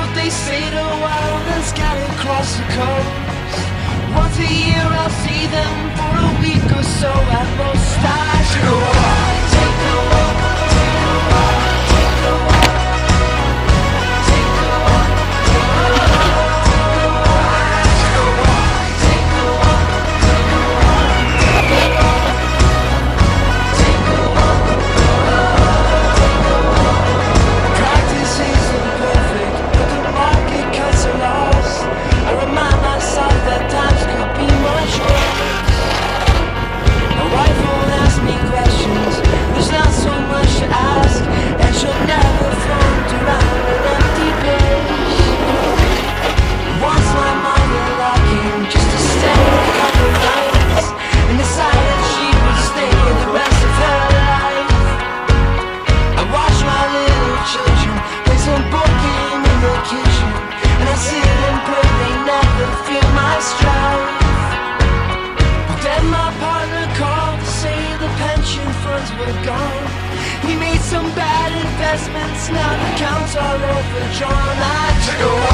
what they say to wildlands scattered across the coast. Once a year I'll see them for a week or so at most. I take a walk, take a walk, take a walk, take a walk, take a walk, take a walk, take a walk, take a walk, take a walk, take a walk, take a walk, take a walk. Practice isn't perfect, but the market cuts are lost. I remind myself that times could be much worse. My wife won't ask me questions, there's not so much to ask, and she'll never float around an empty place. Once my mind went locking just to stay a couple nights, and decided she would stay the rest of her life. I watch my little children play some board game in the kitchen, and I sit and pray they never feel my strife. But then my partner called to say the pension funds were gone. He made some bad investments, now the accounts are overdrawn. I took a walk.